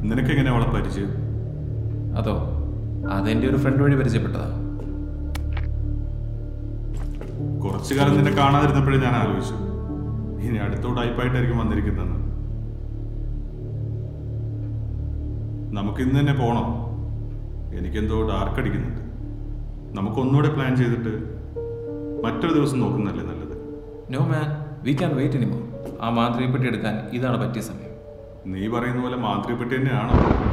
നിനക്കെങ്ങനെ അവളെ പരിചയം? അതോ അതെൻ്റെ ഒരു ഫ്രണ്ട് വഴി പരിചയപ്പെട്ടതാ. കുറച്ചു കാലം നിന്നെ കാണാതിരുന്നപ്പോഴേ ഞാൻ ആലോചിച്ചു ഇനി അടുത്ത ടൈപ്പായിട്ടായിരിക്കും വന്നിരിക്കുന്നതെന്ന്. നമുക്കിന്ന് തന്നെ പോണം. എനിക്കെന്തോ ഡാർക്ക് അടിക്കുന്നുണ്ട്. നമുക്കൊന്നുകൂടെ പ്ലാൻ ചെയ്തിട്ട് മറ്റൊരു ദിവസം നോക്കുന്നതല്ലേ നല്ലത്? No man, we can wait anymore. ആ മാന്ത്രികപ്പെട്ടി എടുക്കാൻ ഇതാണ് പറ്റിയ സമയം. നീ പറയുന്ന പോലെ മാന്ത്രികപ്പെട്ടി തന്നെയാണോ?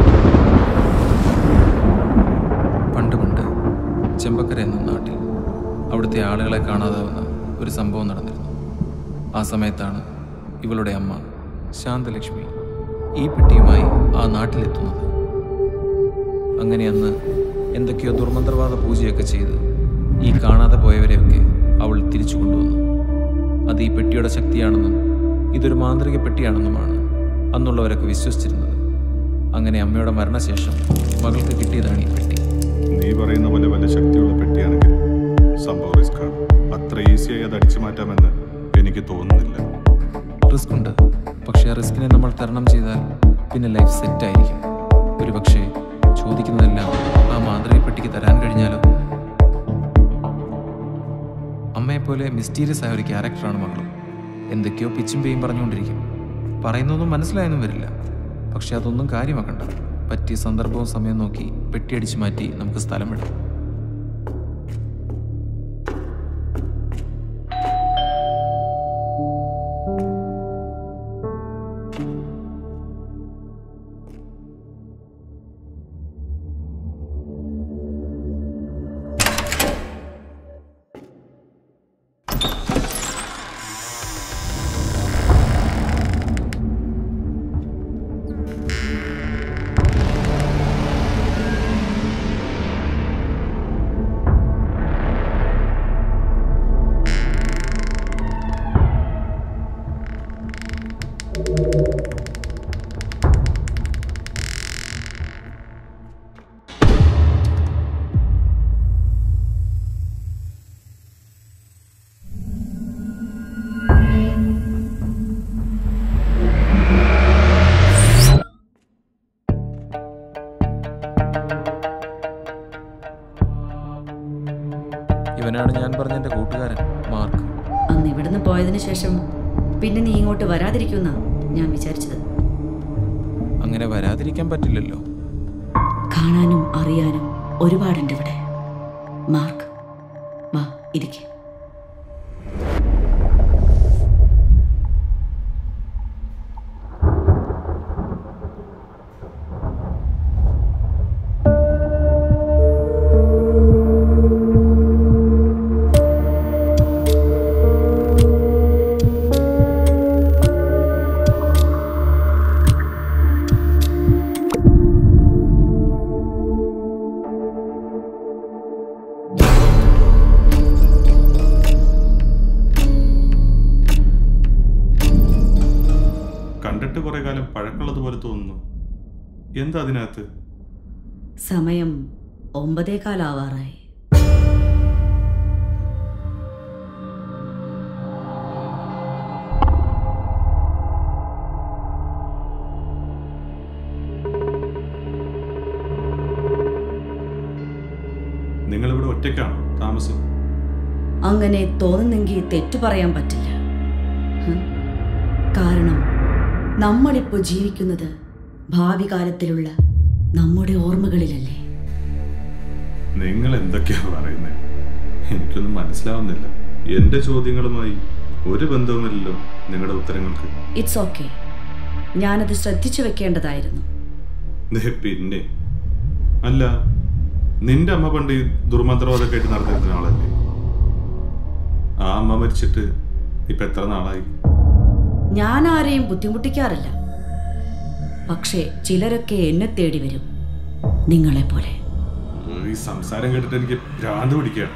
പണ്ട് ചെമ്പക്കര എന്ന നാട്ടിൽ അവിടുത്തെ ആളുകളെ കാണാതാവുന്ന ഒരു സംഭവം നടന്നിരുന്നു. ആ സമയത്താണ് ഇവളുടെ അമ്മ ശാന്തലക്ഷ്മി ഈ പെട്ടിയുമായി ആ നാട്ടിലെത്തുന്നത്. അങ്ങനെ അന്ന് എന്തൊക്കെയോ ദുർമന്ത്രവാദ പൂജയൊക്കെ ചെയ്ത് ഈ കാണാതെ പോയവരെയൊക്കെ അവൾ തിരിച്ചു കൊണ്ടുവന്നു. അത് ഈ പെട്ടിയുടെ ശക്തിയാണെന്നും ഇതൊരു മാന്ത്രിക പെട്ടിയാണെന്നുമാണ് അന്നുള്ളവരൊക്കെ വിശ്വസിച്ചിരുന്നത്. അങ്ങനെ അമ്മയുടെ മരണശേഷം മകൾക്ക് കിട്ടിയതാണ് ഈ പെട്ടി. നീ പറയുന്ന പോലെ വല്ല ശക്തിയുള്ള പെട്ടിയാണെങ്കിൽ സംഭവം റിസ്ക്കാണ്. അത്ര ഈസിയായി അത് അടിച്ചു മാറ്റാമെന്ന് എനിക്ക് തോന്നുന്നില്ല. റിസ്ക് ഉണ്ട്, പക്ഷേ ആ റിസ്കിനെ നമ്മൾ തരണം ചെയ്താൽ പിന്നെ ലൈഫ് സെറ്റായിരിക്കും. ഒരു പക്ഷേ ചോദിക്കുന്നതെല്ലാം ആ മാന്ത്രിക പെട്ടിക്ക് തരാൻ കഴിഞ്ഞാലോ? അമ്മയെപ്പോലെ മിസ്റ്റീരിയസ് ആയ ഒരു ക്യാരക്ടറാണ് മകളും. എന്തൊക്കെയോ പിച്ചും പേയും പറഞ്ഞുകൊണ്ടിരിക്കും. പറയുന്നൊന്നും മനസ്സിലായൊന്നും വരില്ല. പക്ഷെ അതൊന്നും കാര്യമാക്കണ്ട. പറ്റിയ സന്ദർഭവും സമയം നോക്കി പെട്ടിയടിച്ചു മാറ്റി നമുക്ക് സ്ഥലം വിടാം. ഇവനാണ് ഞാൻ പറഞ്ഞ എൻ്റെ കൂട്ടുകാരൻ മാർക്ക്. അന്ന് ഇവിടുന്ന് പോയതിനു ശേഷം പിന്നെ നീ ഇങ്ങോട്ട് വരാതിരിക്കുന്ന ഞാൻ വിചാരിച്ചത്. അങ്ങനെ വരാതിരിക്കാൻ പറ്റില്ലല്ലോ. കാണാനും അറിയാനും ഒരുപാടുണ്ട് ഇവിടെ. മാർക്ക്, വാ ഇരിക്കെ. എന്താ അതിനകത്ത്? സമയം 9:15 ആവാറായി. നിങ്ങളിവിടെ ഒറ്റയ്ക്കാണോ താമസം? അങ്ങനെ തോന്നുന്നെങ്കിൽ തെറ്റു പറയാൻ പറ്റില്ല. കാരണം നമ്മളിപ്പോൾ ജീവിക്കുന്നത് ഭാവി കാലത്തിലുള്ള നമ്മുടെ ഓർമ്മകളിലല്ലേ. നിങ്ങൾ എന്തൊക്കെയാ പറയുന്നത്? എനിക്കൊന്നും മനസ്സിലാവുന്നില്ല. എന്റെ ചോദ്യങ്ങളുമായി ഒരു ബന്ധവുമില്ലല്ലോ നിങ്ങളുടെ ഉത്തരങ്ങൾക്ക്. ഇറ്റ്സ് ഓക്കെ, ഞാനത് ശ്രദ്ധിച്ചു വെക്കേണ്ടതായിരുന്നു. പിന്നെ അല്ല, നിന്റെ അമ്മ പണ്ട് ഈ ദുർമന്ത്രവാദമൊക്കെ ആയിട്ട് നടന്നിരുന്ന ആളല്ലേ? ആ അമ്മ മരിച്ചിട്ട് ഇപ്പൊ എത്ര നാളായി? ഞാൻ ആരെയും ബുദ്ധിമുട്ടിക്കാറില്ല. പക്ഷേ ചിലരൊക്കെ എന്നെ തേടി വരും, നിങ്ങളെ പോലെ. ഈ സംസാരം കേട്ടിട്ട് എനിക്ക് ഭ്രാന്ത് പിടിക്കുകയാണ്.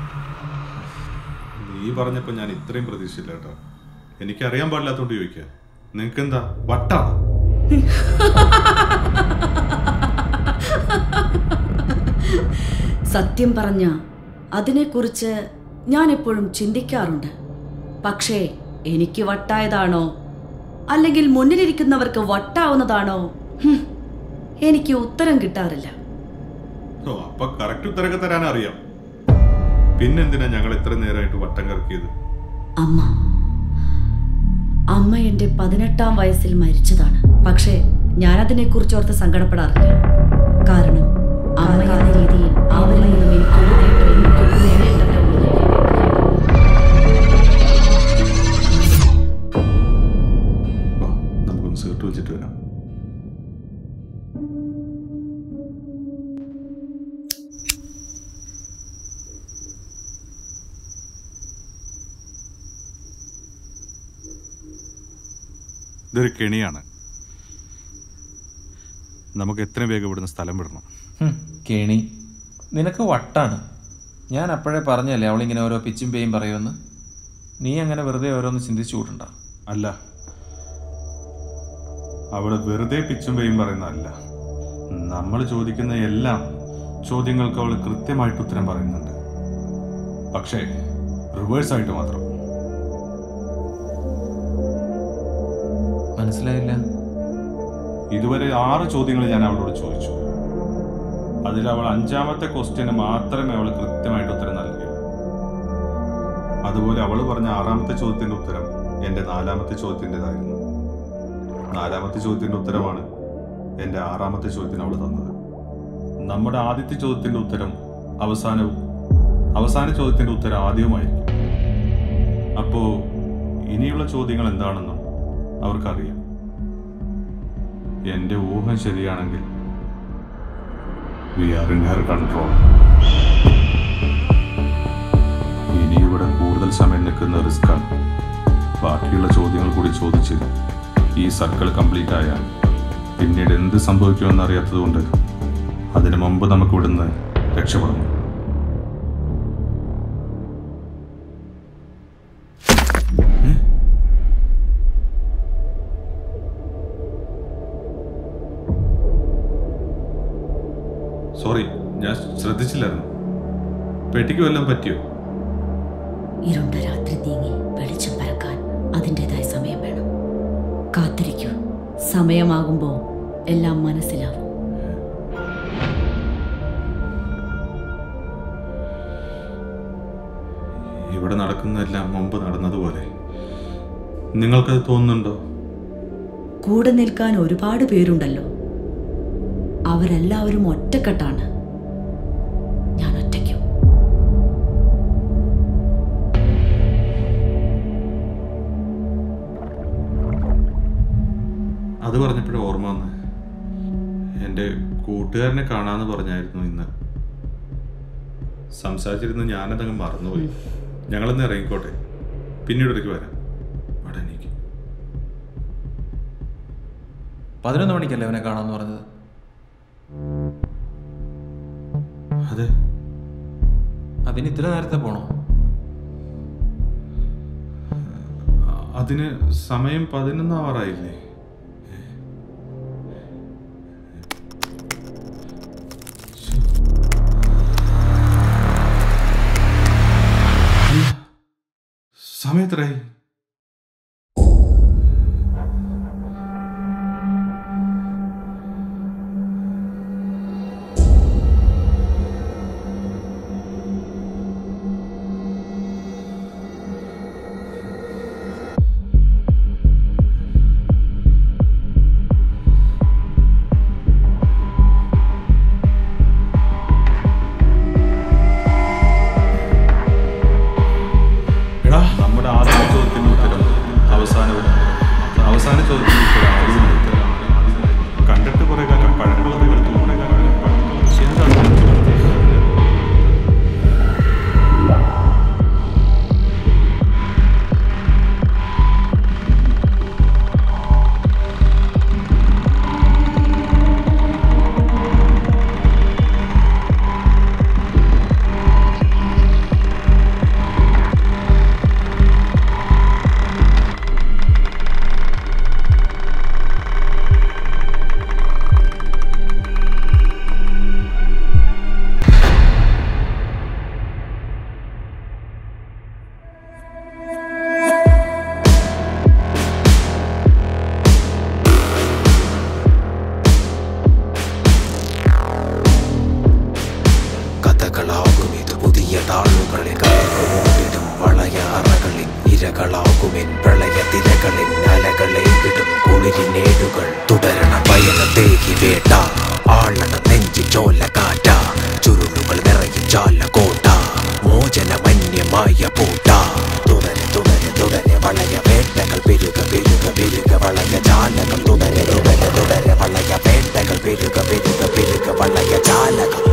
നീ പറഞ്ഞപ്പോ ഞാൻ ഇത്രയും പ്രതീക്ഷിച്ചില്ല കേട്ടോ. എനിക്കറിയാൻ പാടില്ലാത്തോണ്ട് ചോദിക്കുക. നിനക്ക് എന്താ വട്ടാണ്? സത്യം പറഞ്ഞ അതിനെക്കുറിച്ച് ഞാൻ എപ്പോഴും ചിന്തിക്കാറുണ്ട്. പക്ഷേ എനിക്ക് വട്ടായതാണോ അല്ലെങ്കിൽ മുന്നിലിരിക്കുന്നവർക്ക് വട്ടാവുന്നതാണോ എനിക്ക് ഉത്തരം കിട്ടാറില്ല. അപ്പൊ കറക്റ്റ് ഉത്തരമൊക്കെ തരാൻ അറിയാം. പിന്നെന്തിനാ ഞങ്ങൾ ഇത്ര നേരമായിട്ട് വട്ടം കറക്കിയത്? അമ്മ എന്റെ 18ാം വയസ്സിൽ മരിച്ചതാണ്. പക്ഷേ ഞാനതിനെക്കുറിച്ച് ഓർത്ത് സങ്കടപ്പെടാറില്ല. കാരണം അമ്മ എന്ന രീതിയിൽ അവരിൽ നിന്നും എനിക്കൊരു നേട്ടം നമുക്കൊന്ന് സീട്ട് വെച്ചിട്ട് വരാം. ഇതൊരു കെണിയാണ്. നമുക്ക് എത്രയും വേഗം ഇവിടുന്ന് സ്ഥലം വിടണം. കെണി നിനക്ക് വട്ടാണ്. ഞാൻ അപ്പോഴേ പറഞ്ഞല്ലേ അവളിങ്ങനെ ഓരോ പിച്ചും പേയും പറയുമെന്ന്. നീ അങ്ങനെ വെറുതെ ഓരോന്ന് ചിന്തിച്ചു കൂട്ടണ്ട. അല്ല, അവള് വെറുതെ പിച്ചും പേയും പറയുന്നതല്ല. നമ്മൾ ചോദിക്കുന്ന എല്ലാ ചോദ്യങ്ങൾക്ക് അവൾ കൃത്യമായിട്ട് ഉത്തരം പറയുന്നുണ്ട്. പക്ഷേ റിവേഴ്സായിട്ട് മാത്രം. മനസ്സിലായില്ല. ഇതുവരെ 6 ചോദ്യങ്ങൾ ഞാൻ അവളോട് ചോദിച്ചു. അതിൽ അവൾ 5ാമത്തെ ക്വസ്റ്റ്യന് മാത്രമേ അവൾ കൃത്യമായിട്ട് ഉത്തരം നൽകിയുള്ളൂ. അതുപോലെ അവൾ പറഞ്ഞ 6ാമത്തെ ചോദ്യത്തിന്റെ ഉത്തരം എൻ്റെ 4ാമത്തെ ചോദ്യത്തിൻ്റെതായിരുന്നു. 4ാമത്തെ ചോദ്യത്തിന്റെ ഉത്തരമാണ് എൻ്റെ 6ാമത്തെ ചോദ്യത്തിന് അവൾ തന്നത്. നമ്മുടെ ആദ്യത്തെ ചോദ്യത്തിന്റെ ഉത്തരം അവസാനവും അവസാന ചോദ്യത്തിന്റെ ഉത്തരം ആദ്യവുമായിരിക്കും. അപ്പോൾ ഇനിയുള്ള ചോദ്യങ്ങൾ എന്താണെന്നും അവർക്കറിയാം. എൻ്റെ ഊഹം ശരിയാണെങ്കിൽ we are in her control. ഇനി ഇവിടെ കൂടുതൽ സമയം നിൽക്കുന്ന റിസ്ക്കാണ്. ബാക്കിയുള്ള ചോദ്യങ്ങൾ കൂടി ചോദിച്ച് ഈ സർക്കിൾ കംപ്ലീറ്റ് ആയാൽ പിന്നീട് എന്ത് സംഭവിക്കുമെന്ന് അറിയാത്തതുകൊണ്ട് അതിനു മുമ്പ് നമുക്ക് ഇവിടുന്ന് രക്ഷപ്പെടണം. സോറി, ഞാൻ ശ്രദ്ധിച്ചില്ലായിരുന്നു. പെട്ടിക്ക് വല്ലതും പറ്റിയോ? ഇരുണ്ട രാത്രി നീങ്ങി വെളിച്ചം പരക്കാൻ അതിൻ്റെതായ സമയം വേണം. കാത്തിരിക്കൂ. സമയമാകുമ്പോൾ എല്ലാം മനസ്സിലാവും. ഇവിടെ നടക്കുന്നതെല്ലാം മുമ്പ് നടന്നതുപോലെ നിങ്ങൾക്കത് തോന്നുന്നുണ്ടോ? കൂടെ നിൽക്കാൻ ഒരുപാട് പേരുണ്ടല്ലോ. അവരെല്ലാവരും ഒറ്റക്കെട്ടാണ്. ഞാൻ ഒറ്റയ്ക്കും. അത് പറഞ്ഞപ്പോഴേ ഓർമ്മ വന്ന്, എൻ്റെ കൂട്ടുകാരനെ കാണാമെന്ന് പറഞ്ഞായിരുന്നു ഇന്ന്. സംസാരിച്ചിരുന്ന് ഞാനതങ്ങ് മറന്നുപോയി. ഞങ്ങളൊന്ന് ഇറങ്ങിക്കോട്ടെ, പിന്നീട് ഒരിക്കൽ വരാം. അവിടെ എനിക്ക് 11 മണിക്കല്ലേ അവനെ കാണാമെന്ന് പറഞ്ഞത്? അതെ. അതിന് ഇത്ര നേരത്തെ പോണോ? അതിന് സമയം 11 ആവാറായില്ലേ? സമയത്രായി. നമ്മുടെ ആദ്യത്തെ ചോദ്യത്തിന് ചോല കാറ്റ ചുരുളുകൾ നിറയും ചാലകോട്ട മോചനമന്യമായ പൂട്ട തുടരെ തുടരെ തുടരെ വളയ വേട്ടകൾ പെരുക പെരുക പെരുക വളയ ജാലകം തുടരെ തുടരെ തുടരെ വളയ വേട്ടകൾ പെരുക പെരുക പെരുക വളയ ജാലകം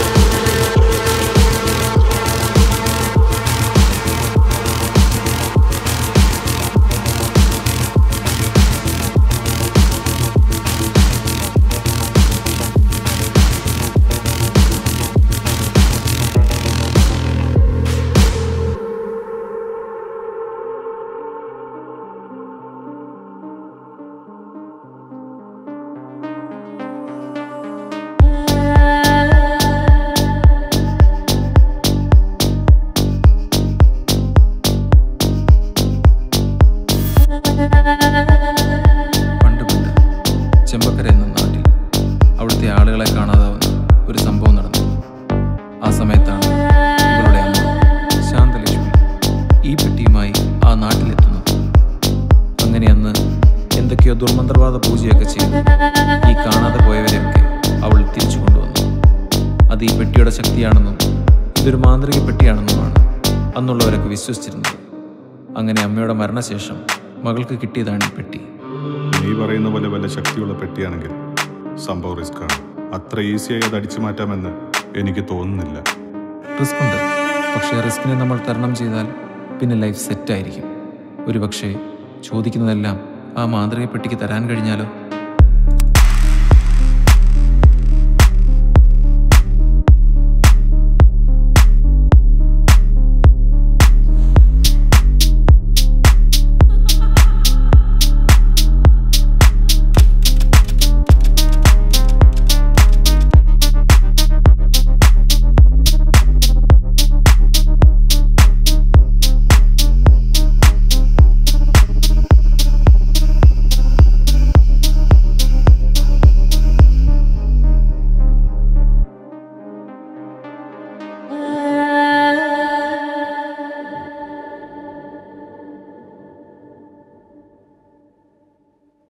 ദുർമന്ത്രവാദ പൂജയൊക്കെ ചെയ്തു ഈ കാണാതെ പോയവരെയൊക്കെ അവൾ തിരിച്ചു കൊണ്ടുവന്നു. അത് ഈ പെട്ടിയുടെ ശക്തിയാണെന്നും ഇതൊരു മാന്ത്രിക പെട്ടിയാണെന്നുമാണ് അന്നുള്ളവരൊക്കെ വിശ്വസിച്ചിരുന്നത്. അങ്ങനെ അമ്മയുടെ മരണശേഷം മകൾക്ക് കിട്ടിയതാണ് ഈ പെട്ടി. നീ പറയുന്ന പോലെ വല്ല ശക്തിയുള്ള പെട്ടിയാണെങ്കിൽ സംഭവം റിസ്ക്കാണ്. അത്ര ഈസിയായി അത് അടിച്ചു മാറ്റാമെന്ന് എനിക്ക് തോന്നുന്നില്ല. റിസ്ക് ഉണ്ട്, പക്ഷേ റിസ്കിനെ നമ്മൾ തരണം ചെയ്താൽ പിന്നെ ലൈഫ് സെറ്റായിരിക്കും. ഒരു പക്ഷേ ചോദിക്കുന്നതെല്ലാം ആ മാന്ത്രിക പെട്ടിക്ക് തരാൻ കഴിഞ്ഞാലോ?